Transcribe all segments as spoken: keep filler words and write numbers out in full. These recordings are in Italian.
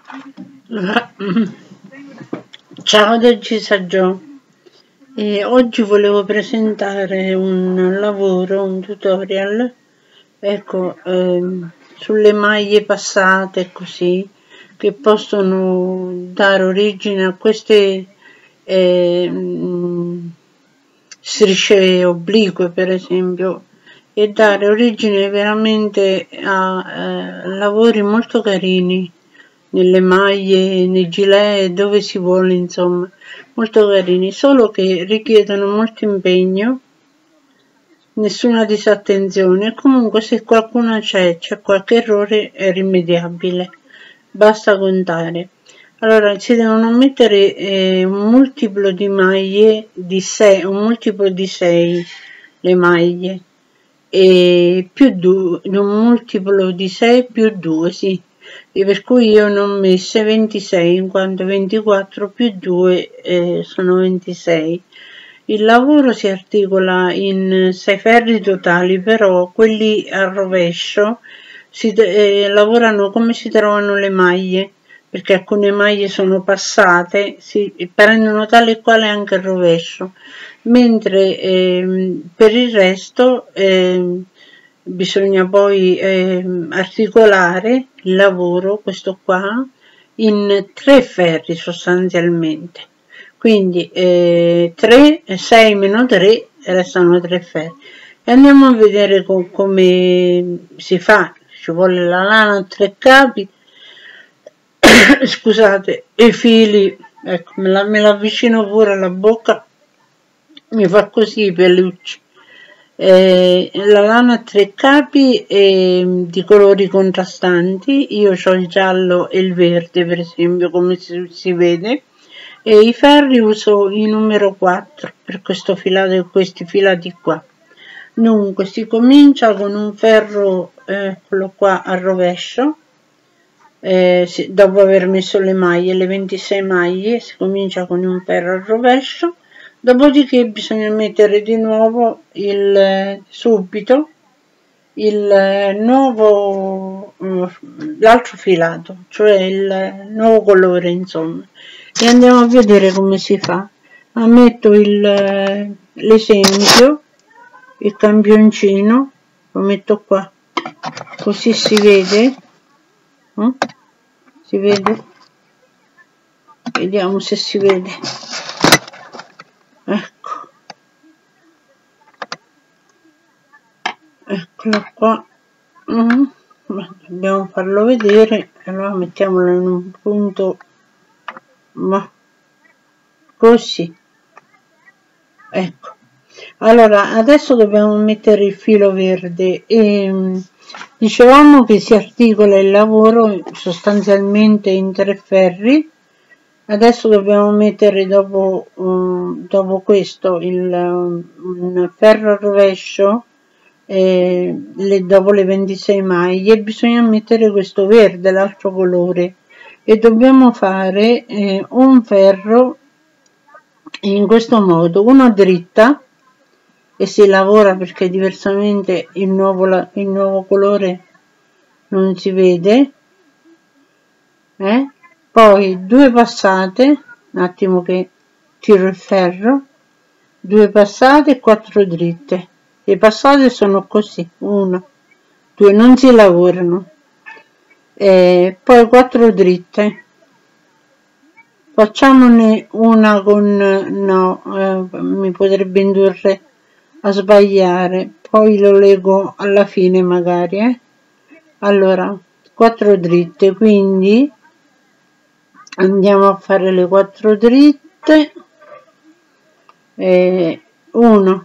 Ciao da Gisagio, e oggi volevo presentare un lavoro, un tutorial, ecco, ehm, sulle maglie passate così, che possono dare origine a queste ehm, strisce oblique, per esempio, e dare origine veramente a eh, lavori molto carini nelle maglie, nei gilet, dove si vuole, insomma, molto carini, solo che richiedono molto impegno, nessuna disattenzione. Comunque se qualcuno c'è, c'è qualche errore, è rimediabile, basta contare. Allora si devono mettere eh, un multiplo di maglie di sei, un multiplo di sei le maglie, e più due, un multiplo di sei più due, sì, e per cui io ne ho messe ventisei, in quanto ventiquattro più due eh, sono ventisei. Il lavoro si articola in sei ferri totali, però quelli a rovescio si eh, lavorano come si trovano le maglie, perché alcune maglie sono passate, si prendono tale e quale anche il rovescio, mentre eh, per il resto eh, bisogna poi eh, articolare il lavoro, questo qua, in tre ferri sostanzialmente. Quindi eh, tre, sei meno tre, restano tre ferri. E andiamo a vedere com come si fa. Ci vuole la lana a tre capi, scusate, e i fili, ecco, me la, me la avvicino pure alla bocca, mi fa così i pelucci. Eh, la lana a tre capi è di colori contrastanti, io ho il giallo e il verde, per esempio, come si, si vede, e i ferri uso i numero quattro per questo filato, questi filati qua. Dunque si comincia con un ferro, eccolo qua, a rovescio, eh, si, dopo aver messo le maglie, le ventisei maglie, si comincia con un ferro a rovescio. Dopodiché bisogna mettere di nuovo il subito il nuovo l'altro filato, cioè il nuovo colore, insomma, e andiamo a vedere come si fa. Ammetto l'esempio, il campioncino, lo metto qua, così si vede, eh? Si vede? Vediamo se si vede. Ecco. Eccola qua. Mm. Dobbiamo farlo vedere, allora mettiamolo in un punto, ma così. Ecco. Allora, adesso dobbiamo mettere il filo verde e dicevamo che si articola il lavoro sostanzialmente in tre ferri. Adesso dobbiamo mettere dopo, um, dopo questo il um, ferro a rovescio, eh, le, dopo le ventisei maglie bisogna mettere questo verde, l'altro colore, e dobbiamo fare eh, un ferro in questo modo, una dritta, e si lavora perché diversamente il nuovo, il nuovo colore non si vede, eh? Poi due passate, un attimo che tiro il ferro, due passate e quattro dritte. Le passate sono così, una, due, non si lavorano, e poi quattro dritte. Facciamone una con, no, eh, mi potrebbe indurre a sbagliare, poi lo leggo alla fine magari, eh. Allora, quattro dritte, quindi andiamo a fare le quattro dritte, eh, uno,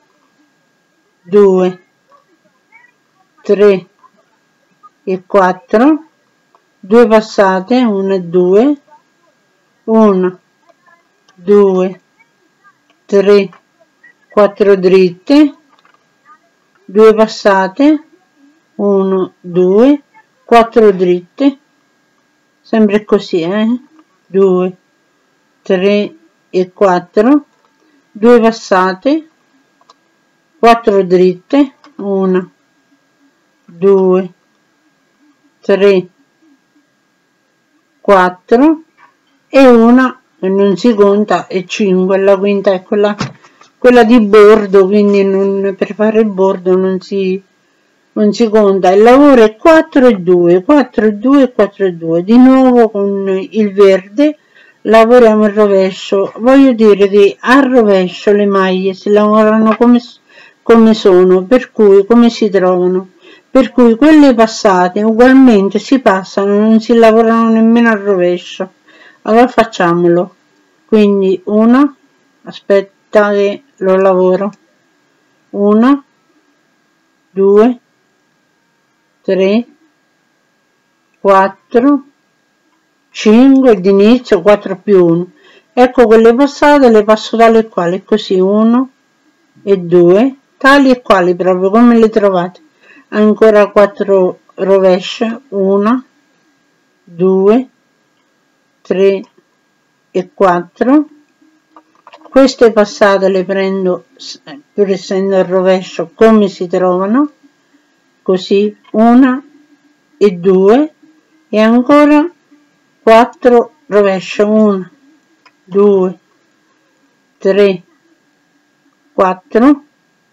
due, tre e quattro, due passate, uno e due, uno, due, tre, quattro dritte, due passate, uno, due, quattro dritte, sempre così, eh? due, tre e quattro, due passate, quattro dritte, uno, due, tre, quattro e una che non si conta è cinque, la quinta è quella, quella di bordo, quindi non, per fare il bordo non si, non si conta. Il lavoro è quattro e due, quattro e due, quattro e due. Di nuovo con il verde lavoriamo il rovescio. Voglio dire che al rovescio le maglie si lavorano come, come sono, per cui come si trovano. Per cui quelle passate ugualmente si passano, non si lavorano nemmeno al rovescio. Allora facciamolo. Quindi una, aspetta che lo lavoro. Una, due, tre, quattro, cinque d'inizio, quattro più uno. Ecco quelle passate, le passo tali e quali, così uno e due, tali e quali proprio come le trovate. Ancora quattro rovesce, uno, due, tre e quattro. Queste passate le prendo, pur essendo il rovescio, come si trovano, così una e due e ancora quattro rovescio, uno, due, tre, quattro,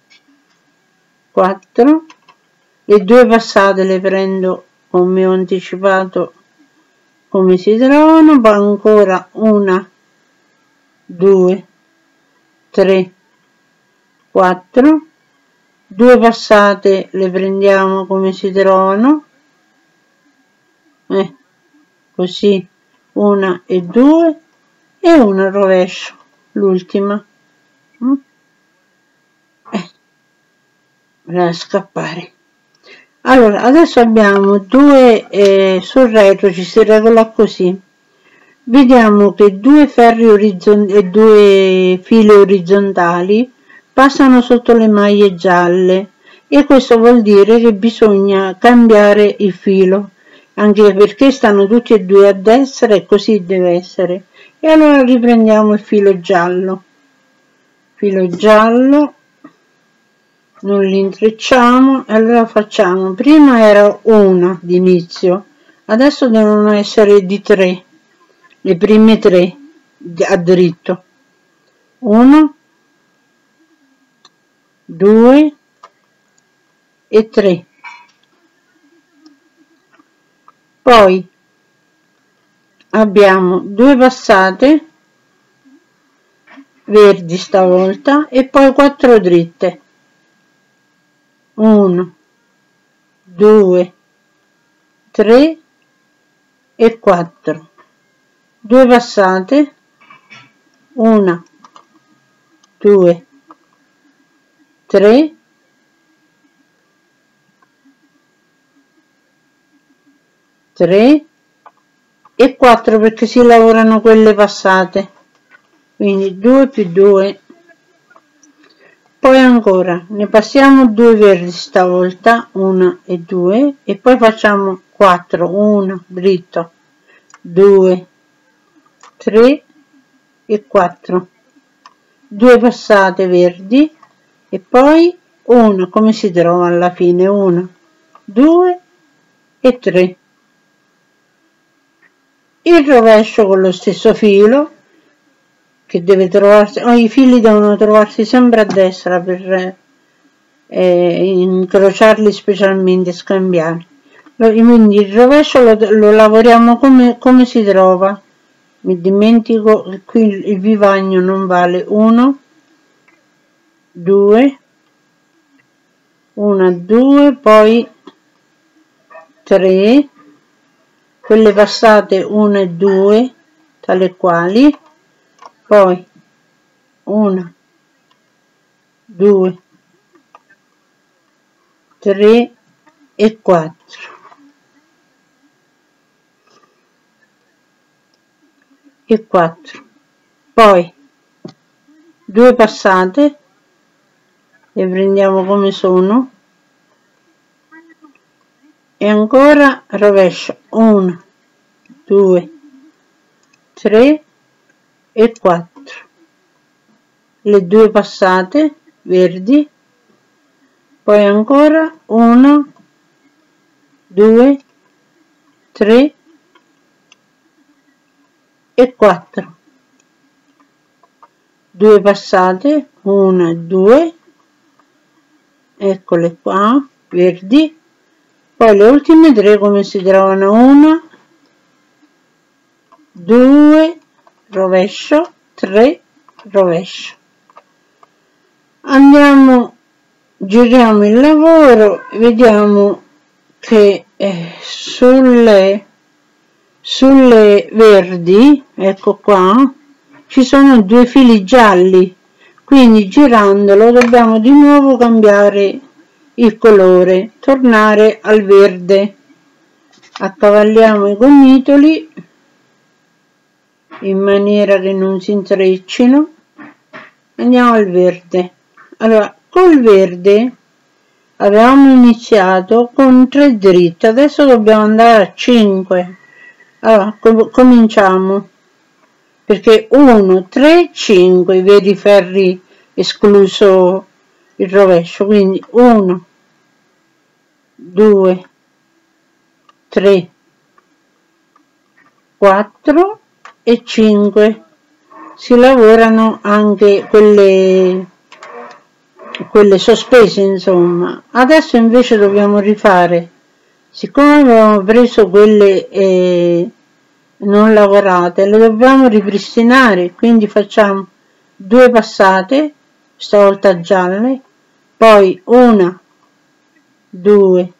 quattro. Le due passate le prendo come ho anticipato come si trovano, poi ancora una, due, tre, quattro, due passate le prendiamo come si trovano, eh, così una e due e una rovescio, l'ultima, mm? eh, a scappare. Allora adesso abbiamo due eh, sul retro ci si regola così, vediamo che due ferri orizzontali e due file orizzontali passano sotto le maglie gialle e questo vuol dire che bisogna cambiare il filo, anche perché stanno tutti e due a destra e così deve essere. E allora riprendiamo il filo giallo, filo giallo, non li intrecciamo e allora facciamo, prima era una di inizio, adesso devono essere di tre, le prime tre a dritto, uno, due e tre. Poi abbiamo due passate verdi stavolta e poi quattro dritte, uno, due, tre e quattro, due passate, una, due, tre, tre e quattro perché si lavorano quelle passate, quindi due più due. Poi ancora ne passiamo due verdi stavolta, uno e due, e poi facciamo quattro, uno dritto, due, tre e quattro, due passate verdi e poi uno come si trova alla fine, uno, due e tre. Il rovescio con lo stesso filo che deve trovarsi, oh, i fili devono trovarsi sempre a destra per eh, incrociarli specialmente, scambiare. Quindi il rovescio lo, lo lavoriamo come, come si trova. Mi dimentico che qui il, il vivagno non vale, uno, due, uno, due, poi tre, quelle passate uno e due, tale quali, poi uno, due, tre e quattro e quattro, poi due passate le prendiamo come sono e ancora rovescio, uno, due, tre e quattro, le due passate verdi, poi ancora uno, due, tre e quattro, due passate, una e due, eccole qua, verdi. Poi le ultime tre come si trovano? Una, due, rovescio, tre, rovescio. Andiamo, giriamo il lavoro, vediamo che eh, sulle, sulle verdi, ecco qua, ci sono due fili gialli, quindi girandolo dobbiamo di nuovo cambiare il colore, tornare al verde. Accavalliamo i gomitoli in maniera che non si intreccino, andiamo al verde. Allora, col verde avevamo iniziato con tre dritte, adesso dobbiamo andare a cinque. Allora, com cominciamo, perché uno, tre, cinque, i veri ferri escluso il rovescio, quindi uno, due, tre, quattro e cinque. Si lavorano anche quelle quelle sospese, insomma. Adesso invece dobbiamo rifare, siccome abbiamo preso quelle eh, non lavorate, le dobbiamo ripristinare, quindi facciamo due passate, stavolta gialle, poi una, due,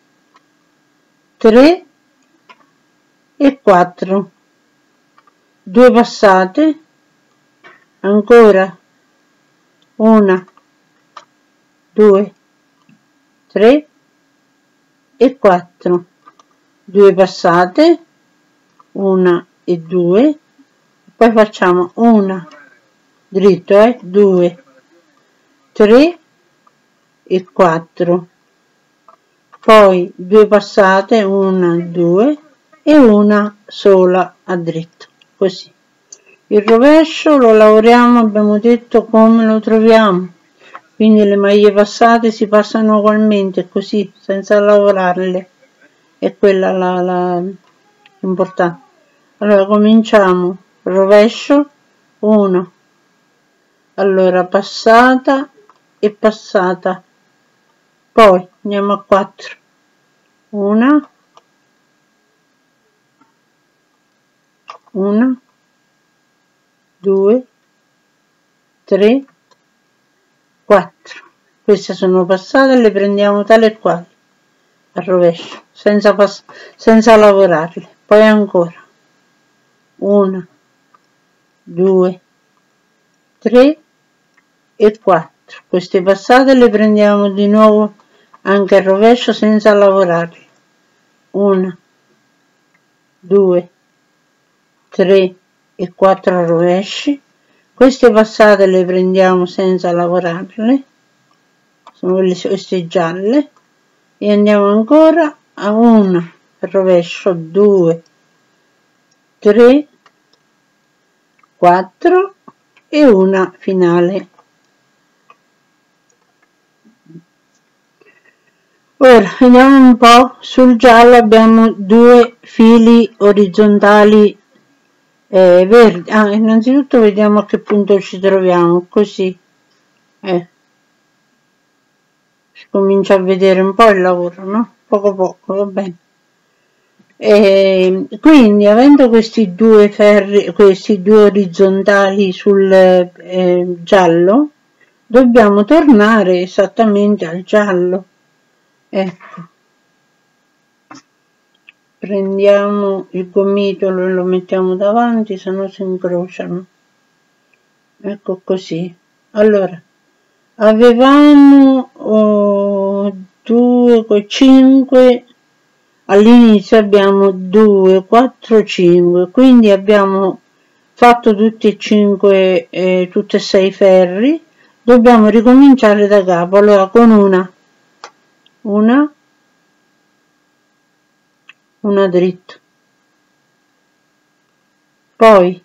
tre e quattro, due passate, ancora una, due, tre e quattro, due passate, una e due, poi facciamo una dritto, eh, due, tre e quattro, poi due passate, una, due e una sola a dritto, così. Il rovescio lo lavoriamo, abbiamo detto come lo troviamo, quindi le maglie passate si passano ugualmente così, senza lavorarle, è quella la, la importante. Allora cominciamo, rovescio, uno, allora passata e passata, poi andiamo a quattro, una, una, due, tre, quattro. Queste sono passate, le prendiamo tale e quale al rovescio, senza, senza lavorarle. Poi ancora una, due, tre e quattro. Queste passate le prendiamo di nuovo anche al rovescio senza lavorarle. Una, due, tre e quattro rovesci. Queste passate le prendiamo senza lavorarle, sono queste gialle, e andiamo ancora a una, rovescio, due, tre, quattro e una finale. Ora vediamo un po', sul giallo abbiamo due fili orizzontali eh, verdi. Ah, innanzitutto vediamo a che punto ci troviamo, così eh. si comincia a vedere un po' il lavoro, no? Poco poco, va bene. E quindi avendo questi due ferri, questi due orizzontali sul eh, giallo, dobbiamo tornare esattamente al giallo. Ecco, prendiamo il gomitolo e lo mettiamo davanti, se no si incrociano. Ecco così. Allora, avevamo oh, due, cinque, all'inizio abbiamo due, quattro, cinque, quindi abbiamo fatto tutti e cinque, eh, tutti e sei ferri, dobbiamo ricominciare da capo. Allora con una, una, una dritta, poi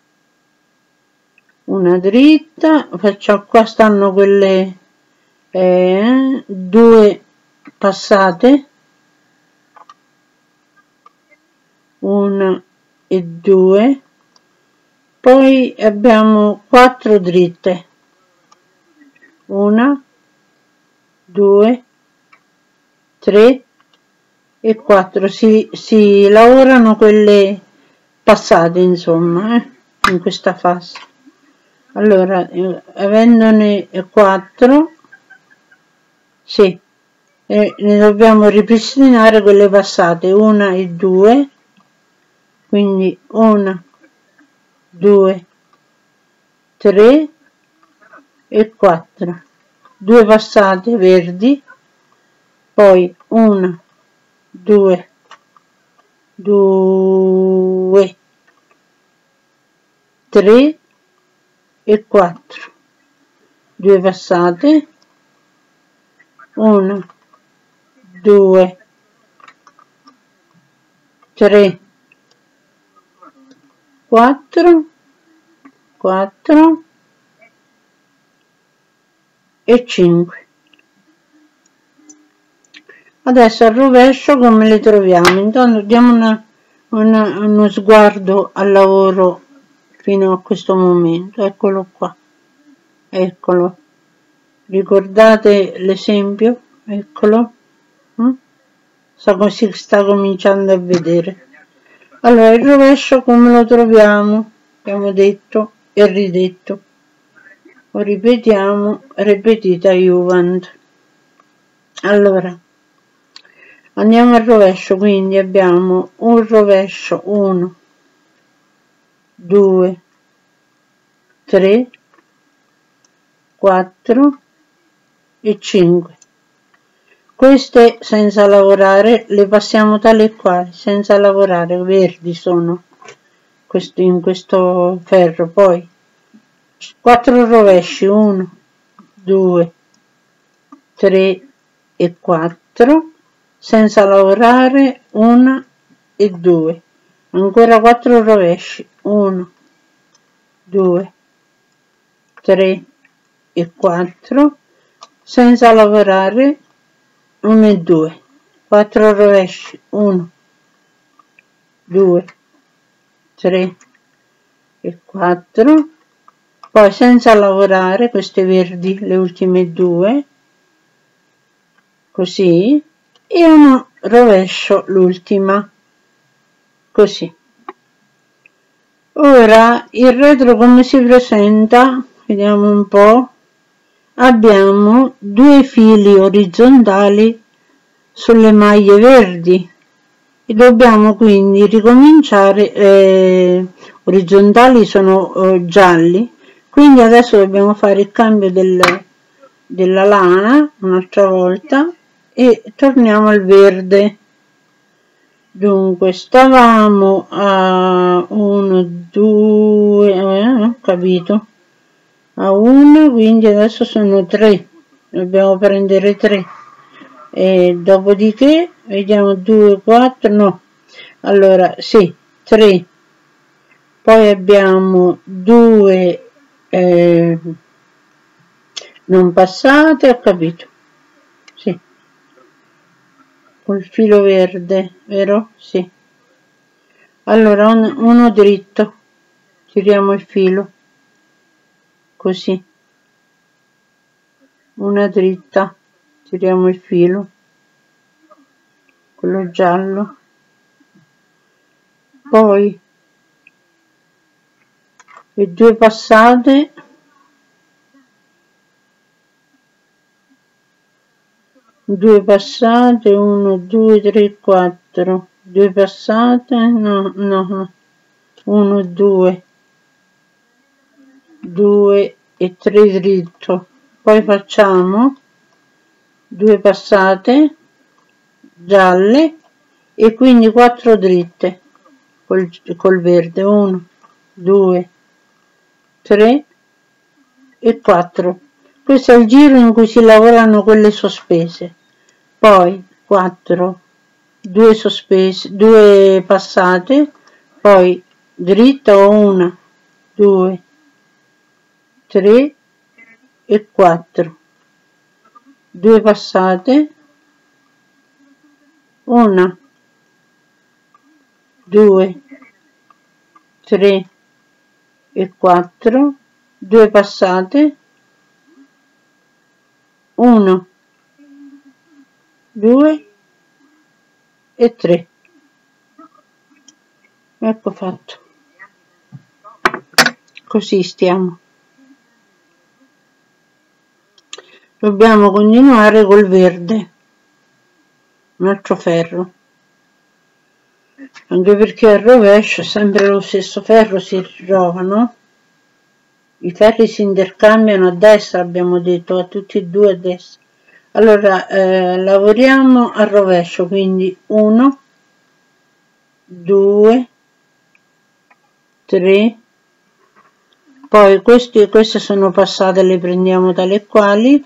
una dritta, facciamo, qua stanno quelle eh, due passate, una e due, Poi abbiamo quattro dritte, una, due, tre e quattro. Si, si lavorano quelle passate, insomma, eh, in questa fase. Allora, eh, avendone quattro, sì, eh, ne dobbiamo ripristinare quelle passate, una e due, quindi una, due, tre e quattro, due passate verdi, poi una, due, due, tre e quattro, due passate, una, due, tre, quattro, quattro e cinque. Adesso al rovescio come le troviamo? Intanto diamo una, una, uno sguardo al lavoro fino a questo momento. Eccolo qua, eccolo. Ricordate l'esempio? Eccolo. Mm? So, si sta cominciando a vedere. Allora, il rovescio come lo troviamo? Abbiamo detto e ridetto. Lo ripetiamo, ripetita Juvent. Allora, andiamo al rovescio, quindi abbiamo un rovescio, uno, due, tre, quattro e cinque. Queste senza lavorare le passiamo tale e quali, senza lavorare, verdi sono questi in questo ferro. Poi quattro rovesci, uno, due, tre e quattro, senza lavorare, una e due, ancora quattro rovesci, uno, due, tre e quattro, senza lavorare, uno e due, quattro rovesci, uno, due, tre e quattro, poi senza lavorare queste verdi, le ultime due, così, e uno rovescio l'ultima, così. Ora il retro come si presenta? Vediamo un po'. Abbiamo due fili orizzontali sulle maglie verdi e dobbiamo quindi ricominciare, eh, orizzontali sono eh, gialli, quindi adesso dobbiamo fare il cambio del, della lana un'altra volta e torniamo al verde. Dunque stavamo a uno, due, eh, ho capito, a uno, quindi adesso sono tre, dobbiamo prendere tre e dopodiché vediamo due, quattro, no, allora sì, tre, poi abbiamo due eh, non passate, ho capito, sì, col filo verde, vero? Sì. Allora un, uno dritto, tiriamo il filo, così, una dritta, tiriamo il filo, quello giallo, poi le due passate, due passate, uno, due, tre, quattro, due passate, no, no, no, uno, due, due e tre dritto, poi facciamo due passate gialle e quindi quattro dritte col, col verde, uno, due, tre e quattro. Questo è il giro in cui si lavorano quelle sospese, poi quattro, due sospese, due passate, poi dritta o una, due, tre e quattro, due passate, una, due, tre e quattro, due passate, uno, due e tre. Ecco fatto. Così stiamo. Dobbiamo continuare col verde, un altro ferro, anche perché al rovescio sempre lo stesso ferro si ritrova, no? I ferri si intercambiano a destra, abbiamo detto, a tutti e due a destra. Allora eh, lavoriamo al rovescio, quindi uno, due, tre, poi questi, queste sono passate, le prendiamo tale e quali.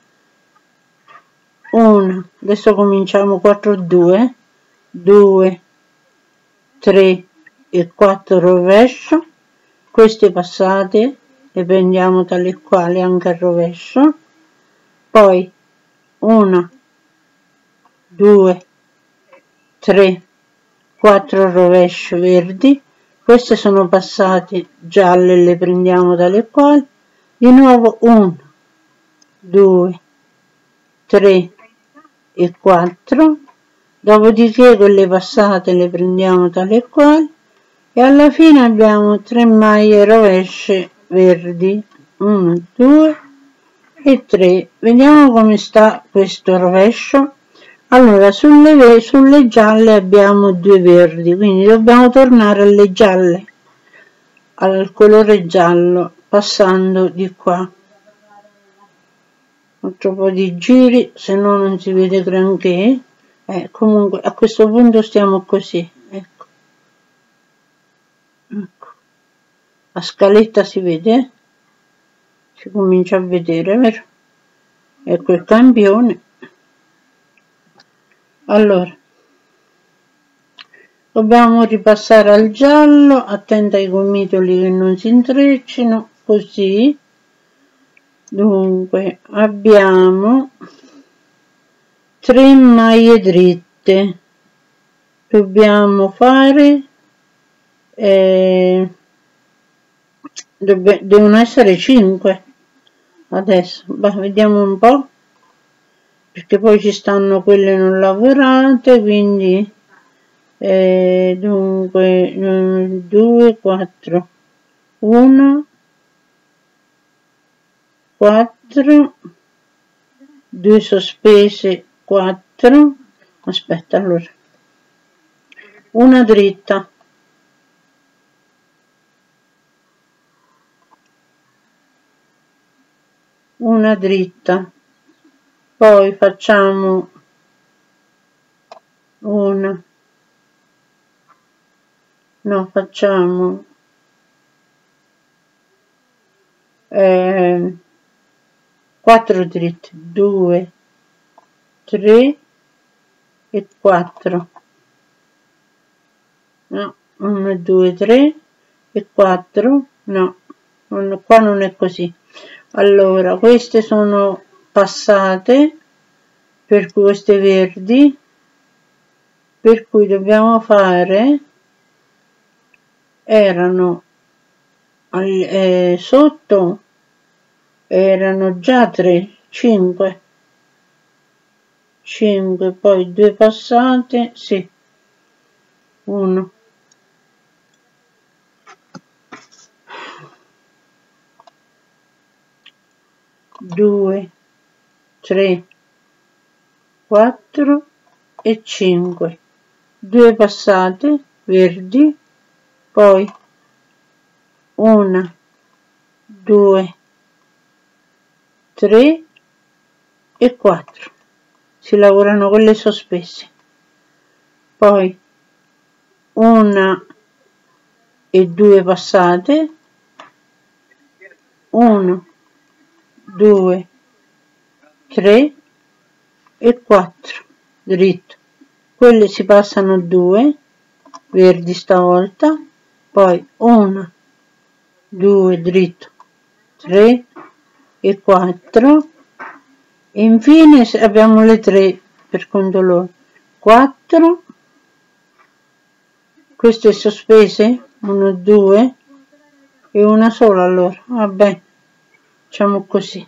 uno, adesso cominciamo quattro, due, due, tre e quattro rovescio, queste passate le prendiamo tale e quali anche al rovescio, poi uno, due, tre, quattro rovescio verdi, queste sono passate gialle, le prendiamo tale e quali, di nuovo uno, due, tre e quattro, dopodiché quelle passate le prendiamo tale e quali e alla fine abbiamo tre maglie rovesce verdi, uno, due e tre. Vediamo come sta questo rovescio. Allora sulle, sulle gialle abbiamo due verdi, quindi dobbiamo tornare alle gialle, al colore giallo, passando di qua. Faccio un po' di giri, se no non si vede granché. Eh, comunque a questo punto stiamo così, ecco. Ecco. La scaletta si vede? Si comincia a vedere, vero? Ecco il campione. Allora, dobbiamo ripassare al giallo, attenta ai gomitoli che non si intreccino, così. Dunque, abbiamo tre maglie dritte, dobbiamo fare, eh, dove, devono essere cinque, adesso, bah, vediamo un po', perché poi ci stanno quelle non lavorate, quindi eh, dunque due, quattro, uno, quattro, due sospese, quattro, aspetta, allora, una dritta, una dritta, poi facciamo una, no, facciamo eh, quattro dritte, due, tre e quattro, no, uno, due, tre e quattro, no, non, qua non è così. Allora, queste sono passate, per cui queste verdi, per cui dobbiamo fare, erano eh, sotto, erano già tre, cinque, cinque, poi due passate, sì, uno, due, tre, quattro e cinque, due passate verdi, poi una, due, tre e quattro, si lavorano con le sospese, poi una e due passate, uno, due, tre e quattro, dritto, quelle si passano due, verdi stavolta, poi uno, due, dritto, tre e quattro, e infine abbiamo le tre per conto loro, quattro, queste sospese, uno, due, e una sola allora, vabbè, facciamo così.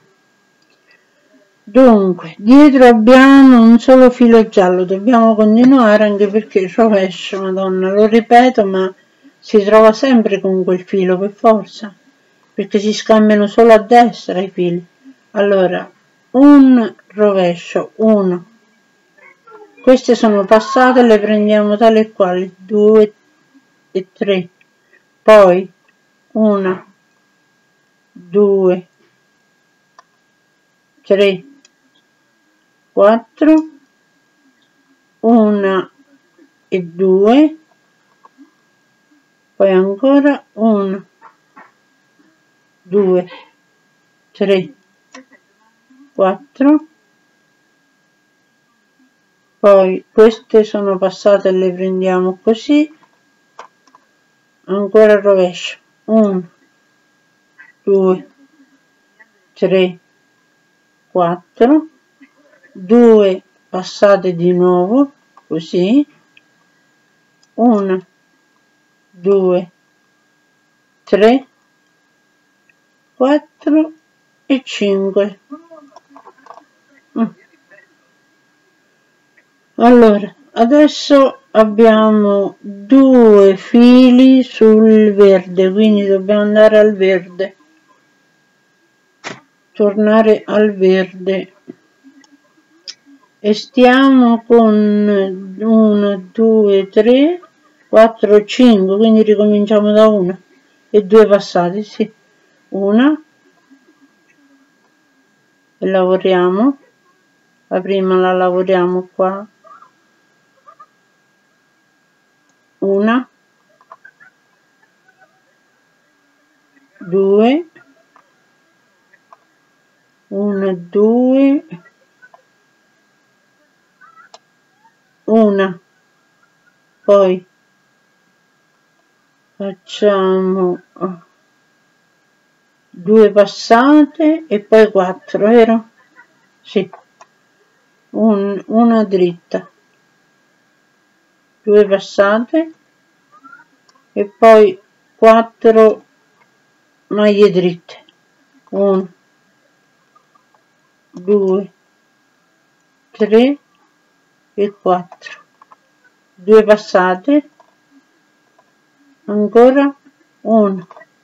Dunque, dietro abbiamo un solo filo giallo, dobbiamo continuare anche perché il rovescio, madonna, lo ripeto, ma si trova sempre con quel filo per forza, perché si scambiano solo a destra i fili. Allora, un rovescio, uno, queste sono passate, le prendiamo tale e quali, due e tre, poi una, due, tre, quattro, una e due, poi ancora uno, due, tre, quattro, poi queste sono passate e le prendiamo così, ancora il rovescio, uno, due, tre, quattro, due passate di nuovo così, uno, due, tre, quattro e cinque. Allora, adesso abbiamo due fili sul verde, quindi dobbiamo andare al verde, tornare al verde e stiamo con uno, due, tre, quattro, cinque, quindi ricominciamo da una e due passate, sì, una e lavoriamo, la prima la lavoriamo qua, una, due, una, due, una, poi facciamo due passate e poi quattro, vero? Sì, Un, una dritta, due passate e poi quattro maglie dritte, uno, due, tre e quattro, due passate, ancora uno,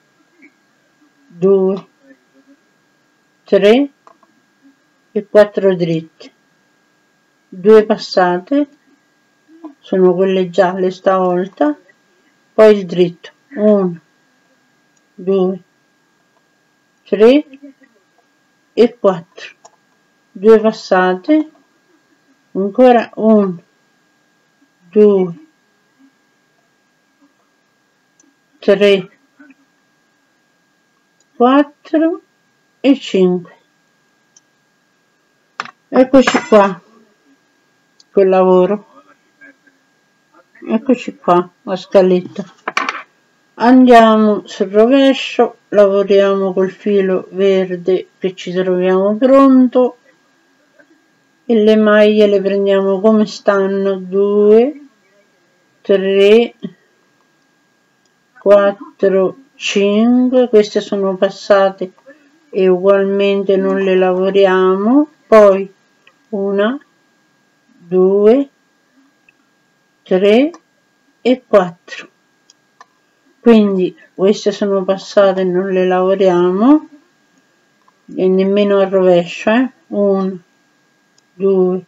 due, tre e quattro dritte, due passate, sono quelle gialle stavolta, poi il dritto, uno, due, tre e quattro, due passate, ancora uno, due, tre, quattro e cinque. Eccoci qua, quel lavoro. Eccoci qua, la scaletta. Andiamo sul rovescio, lavoriamo col filo verde che ci troviamo pronto e le maglie le prendiamo come stanno, due, tre, quattro, cinque, queste sono passate e ugualmente non le lavoriamo, poi una, due, tre e quattro, quindi queste sono passate e non le lavoriamo e nemmeno al rovescio, eh? uno, due,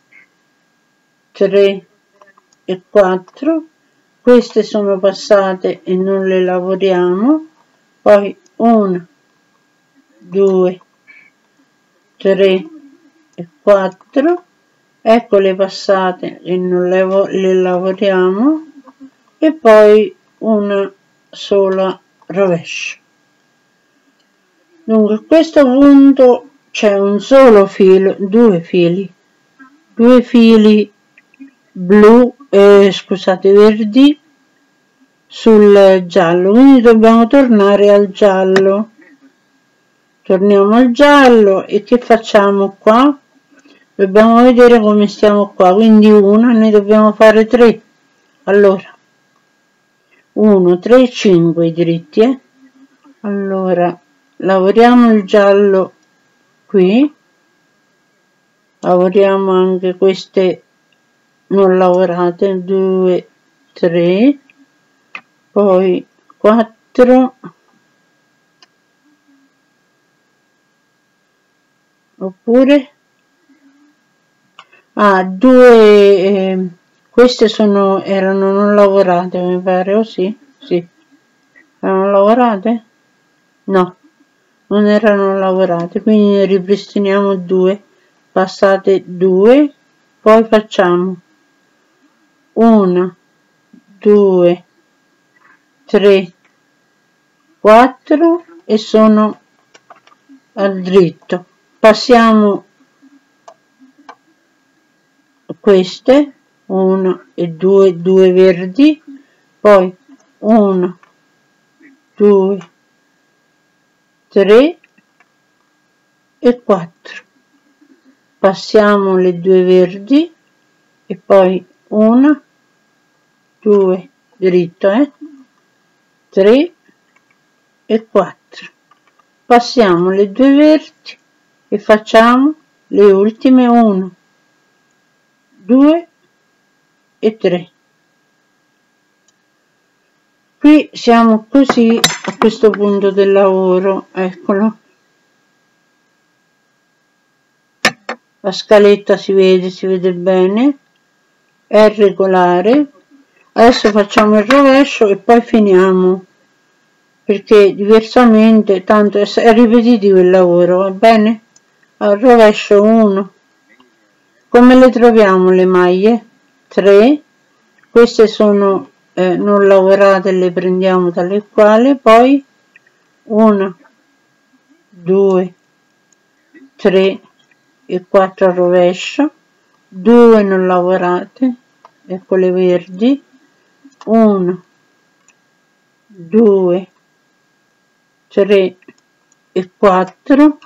tre e quattro, queste sono passate e non le lavoriamo, poi uno, due, tre e quattro, ecco le passate e non le, le lavoriamo, e poi una sola rovescio. Dunque a questo punto c'è un solo filo, due fili, due fili blu, eh, scusate, verdi sul giallo, quindi dobbiamo tornare al giallo. Torniamo al giallo e che facciamo qua? Dobbiamo vedere come stiamo qua, quindi una, ne dobbiamo fare tre. Allora, uno, tre, cinque diritti, eh? Allora lavoriamo il giallo qui, lavoriamo anche queste non lavorate, due, tre, poi quattro, oppure ah, due, eh, queste sono, erano non lavorate mi pare, o sì? Sì, erano lavorate? No, non erano lavorate, quindi ne ripristiniamo due, passate due, poi facciamo una, due, tre, quattro e sono al dritto. Passiamo queste, uno e due, due verdi, poi uno, due, tre e quattro. Passiamo le due verdi e poi una, due, dritto, eh? tre e quattro. Passiamo le due verdi e facciamo le ultime uno, due e tre. Qui siamo così a questo punto del lavoro, eccolo. La scaletta si vede, si vede bene, è regolare. Adesso facciamo il rovescio e poi finiamo, perché diversamente tanto è ripetitivo il lavoro, va bene? Al rovescio uno. Come le troviamo le maglie? tre, queste sono eh, non lavorate, le prendiamo tale e quale, poi uno, due, tre e quattro al rovescio, due non lavorate, ecco le verdi, uno, due, tre e quattro,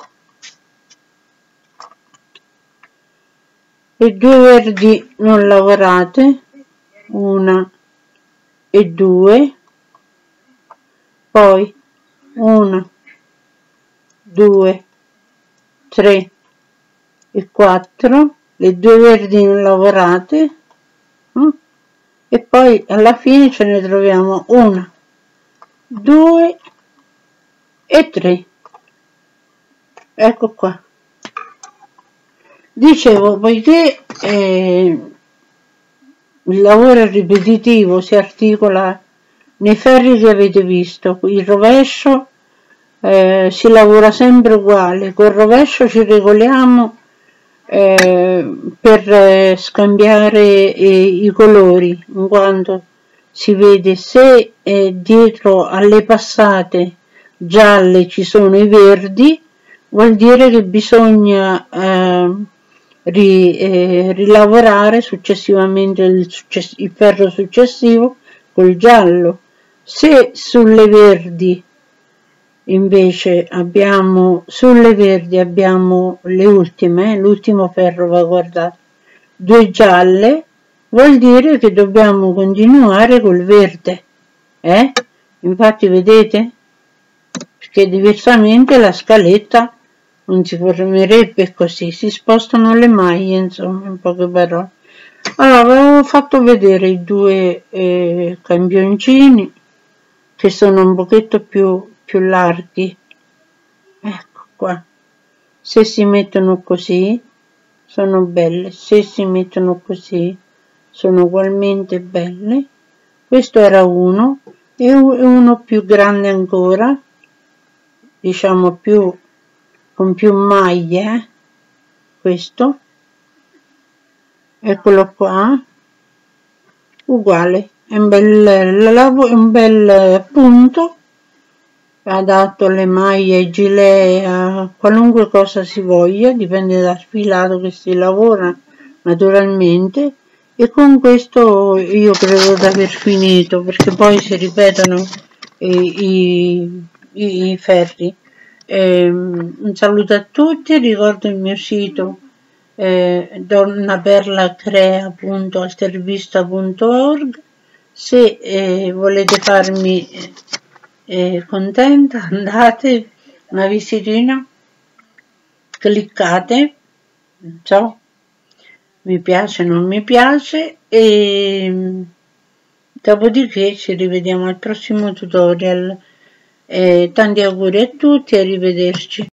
le due verdi non lavorate, una e due, poi uno, due, tre e quattro, le due verdi non lavorate, hm? E poi alla fine ce ne troviamo una, due e tre. Ecco qua. Dicevo, poiché eh, il lavoro è ripetitivo, si articola nei ferri che avete visto, il rovescio eh, si lavora sempre uguale, col rovescio ci regoliamo eh, per eh, scambiare eh, i colori, in quanto si vede se eh, dietro alle passate gialle ci sono i verdi, vuol dire che bisogna eh, ri, eh, rilavorare successivamente il, success il ferro successivo col giallo. Se sulle verdi invece abbiamo sulle verdi abbiamo le ultime, l'ultimo ferro va guardato, due gialle, vuol dire che dobbiamo continuare col verde, eh? Infatti vedete? Perché diversamente la scaletta non si formerebbe così, si spostano le maglie, insomma, in poche parole. Allora, avevo fatto vedere i due eh, campioncini che sono un pochetto più, più larghi, ecco qua. Se si mettono così sono belle, se si mettono così sono ugualmente belle. Questo era uno e uno più grande ancora, diciamo più con più maglie, questo, eccolo qua, uguale, è un bel, un bel punto adatto alle maglie, ai gilet, a qualunque cosa si voglia, dipende dal filato che si lavora naturalmente. E con questo io credo di aver finito, perché poi si ripetono i, i, i, i ferri. Eh, un saluto a tutti, ricordo il mio sito eh, donnaperlacrea punto altervista punto org. Se eh, volete farmi E contenta? Andate una visitina, cliccate, non so, mi piace, non mi piace, e dopodiché ci rivediamo al prossimo tutorial. E tanti auguri a tutti e arrivederci.